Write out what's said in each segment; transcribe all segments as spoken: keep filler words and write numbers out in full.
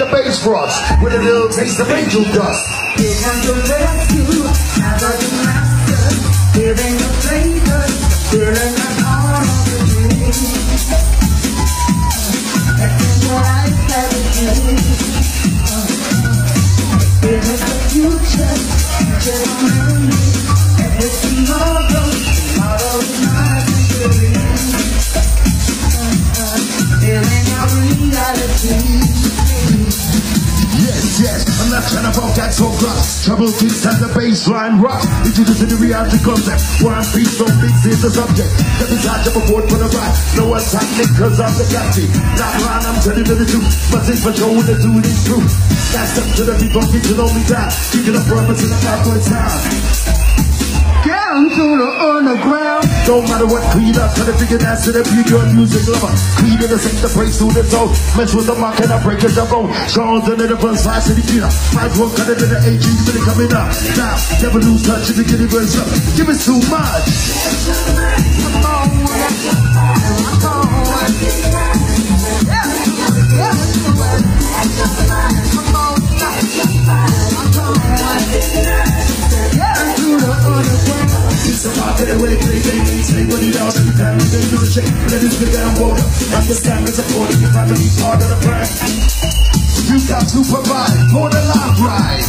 bass rocks with a little taste of angel dust. Here comes the rescue, now the master, giving the flavor, feeling the heart of the dream. That's what I said again. This is the future, future on me. Every tomorrow, tomorrow is my victory. Feeling our reality. Yes, yes, I'm not trying to walk that so rough. Trouble kicks at the baseline rock. Introducing the reality concept. One piece so big is the subject. Let me touch up a board for the ride. No one's happening cause I'm the captain. Not around, I'm telling you the truth. But if I show the dude is true. That's up to the people, people know me down. Keeping the purpose in the backward sound. Down to the underground. Don't matter what creed up, try to figure that to the beauty of music lover. Creed in the same, the praise to the soul. Mess with the mark and I break it the bone. Sean's under the first slice of the gear. Might as well cut it in the A G, really coming up. Now, never lose touch if you get it raised up. Give it too much. Come on, come on. Let it spit down water. Understand the support of your family, part of the brand. You got to provide for the life ride.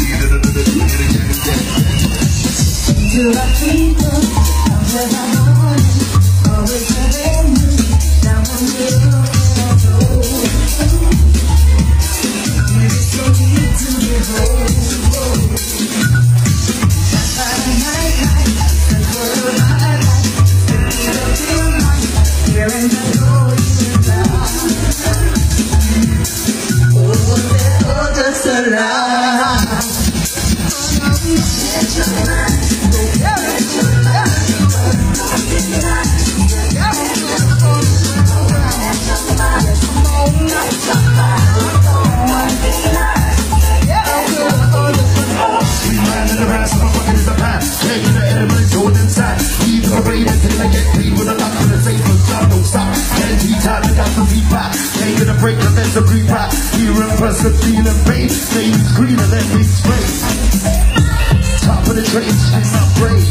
To the people, I'm just a morning, always having you, now I'm here. It is so deep to behold. That's why I might like, that's what I like. Here in the golden light. Oh, they're just alive. Get your mind. Get your break the mess of green pie. Here in person, feeling pain. Things greener than we spray. Top of the train, she's not brave.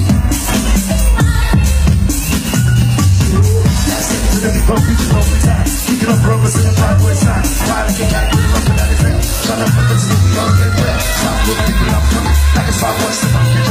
That's it to the people, reaching over time. Speaking of brothers in the Broadway side. Riding the cat with a rocket out his head. Trying to put this movie on get well. Stop looking, people, I'm coming. Like a spot, watch the monkey.